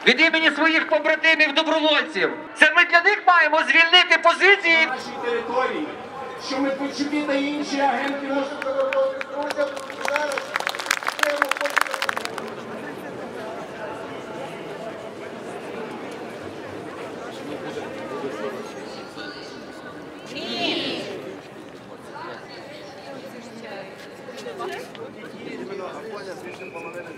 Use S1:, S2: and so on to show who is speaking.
S1: від імені своїх побратимів-добровольців. Це ми для них маємо звільнити позиції.
S2: На нашій території, що Медведчуки та інші агенти можуть заробити друзям зараз.
S3: Іменно Афоня з іншим половиною.